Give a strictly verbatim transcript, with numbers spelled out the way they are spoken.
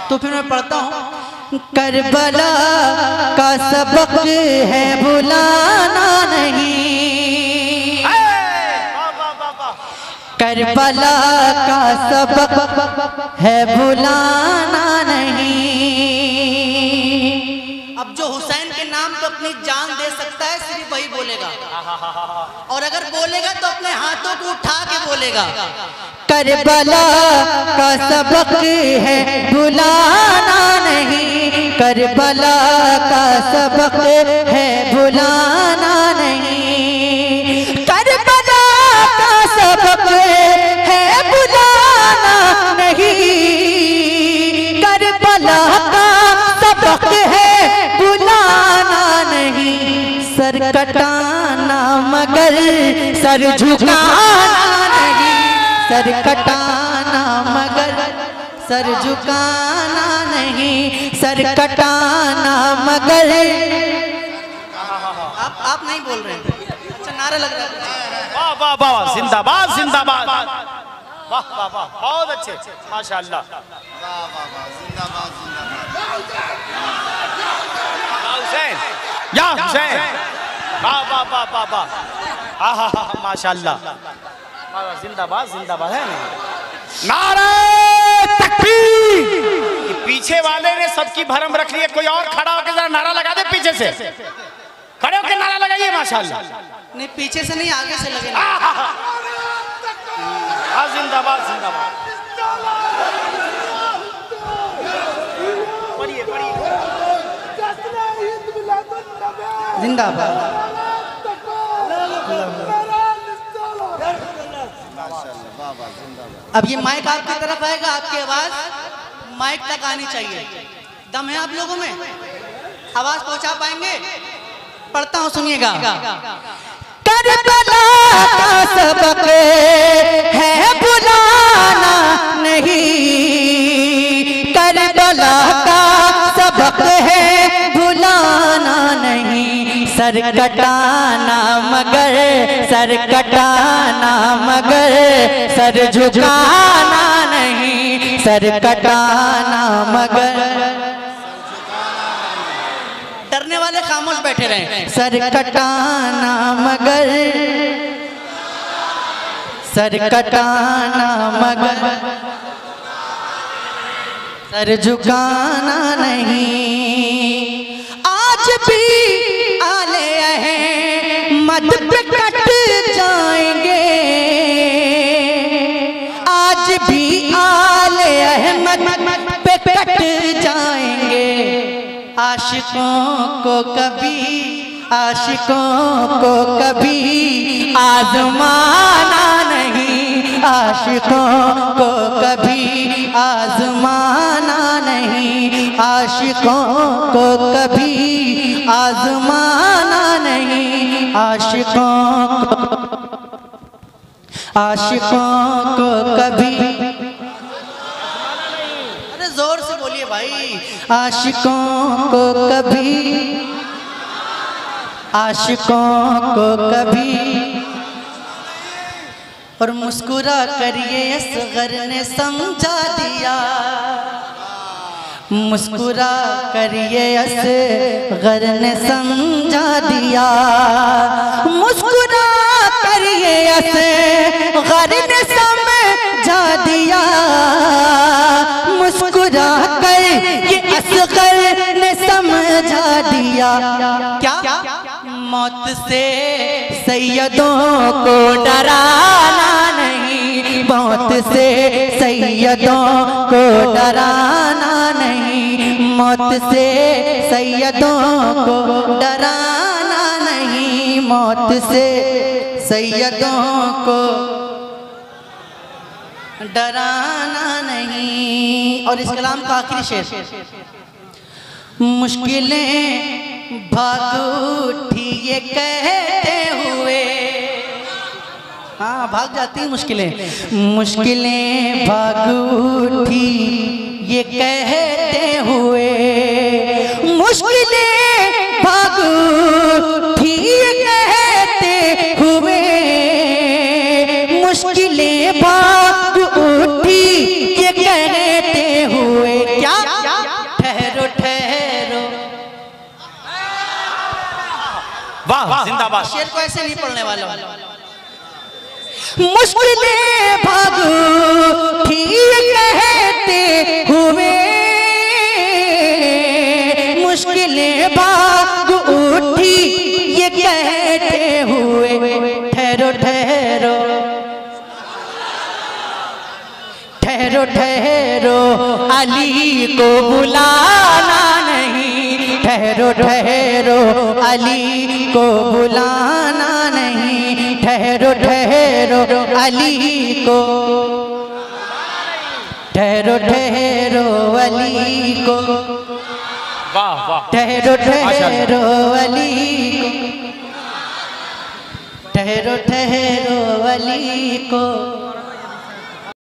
तो फिर मैं पढ़ता हूँ। करबला का सबक है भुलाना नहीं, करबला का सबक है भुलाना नहीं। अब जो हुसैन के नाम पे अपनी जान दे सकता है सिर्फ वही बोलेगा, और अगर बोलेगा तो अपने हाथों को उठा के बोलेगा। करबला का सबक है भुलाना नहीं, करबला का सबक है भुलाना नहीं, करबला का सबक है भुलाना नहीं, करबला का सबक है भुलाना नहीं। सर कटाना मगर सर झुकाना नहीं, सर कटाना मगर सर झुकाना नहीं, सर कटाना मगर। आप आप नहीं बोल रहे हैं, अच्छा नारा लग रहा है। वाह वाह वाह, जिंदाबाद जिंदाबाद, वाह वाह वाह, बहुत अच्छे, माशाअल्लाह, वाह वाह वाह, जिंदाबाद जिंदाबाद। हुसैन या हुसैन, वाह वाह वाह वाह वाह, आहा हा, माशाअल्लाह, जिंदाबाद जिंदाबाद है। नारे तकबीर। पीछे वाले ने सबकी भरम रख ली है, कोई और खड़ा होकर जरा नारा लगा दे, पीछे से खड़े होकर नारा लगाइए माशाअल्लाह। नहीं पीछे से नहीं, आगे से लगे। हाँ जिंदाबाद जिंदाबाद, पढ़िए पढ़िए, जिंदाबाद। अब ये माइक आपकी तरफ आएगा, आपकी आवाज माइक तक आनी चाहिए। दम है आप लोगों में, आवाज पहुंचा पाएंगे? पढ़ता हूं, सुनिएगा। करबला का सबक है भुलाना नहीं, करबला का सबक है भुलाना नहीं, सर कटाना मगर सर कटाना मगर सर झुकाना नहीं, सर कटाना मगर। डरने वाले खामोश बैठे रहे। सर कटाना मगर सर कटाना मगर सर झुकाना नहीं। आज भी आले अहमद पे कट जाएंगे, आज भी आले अहमद पे कट जाएंगे। आशिकों को कभी आशिकों को कभी आजमाना नहीं, आशिकों को कभी आजमाना नहीं, आशिकों को कभी आजमाना नहीं, आशिकों को आशिकों को कभी। अरे जोर से बोलिए भाई। आशिकों को कभी आशिकों को कभी। और मुस्कुरा करिए असगर ने समझा दिया, मुस्कुरा करिए असगर ने समझा दिया, मुस्कुरा करिए असगर ने समझा दिया, मुस्कुरा कर ये असगर ने समझा दिया। क्या मौत से सैयदों को डराना नहीं, मौत से सैयदों को डराना नहीं, मौत से सैयदों को डराना नहीं, मौत से सैयदों को डराना नहीं। और इस कलाम का आखिरी शेर। मुश्किलें भाग उठी ये कहते हुए, हाँ भाग जाती हैं मुश्किलें, मुश्किलें भाग उठी ये कहते हुए, मुश्किलें भाग उठी ये कहते हुए, मुश्किलें भाग उठी ये कहते हुए। क्या जिंदाबाद। शेर को ऐसे नहीं पढ़ने वाला हूं। मुश्किलें भाग ठीक कहते हुए, मुश्किलें भाग उठी ये कहते हुए, ठहरो ठहरो ठहरो ठहरो अली को बुलाना नहीं, ठहरो ठहरो अली को बुलाना नहीं, ठहरो ठहरो अली को, ठहरो ठहरो अली को, वाह वाह, ठहरो ठहरो अली को, ठहरो ठहरो अली को।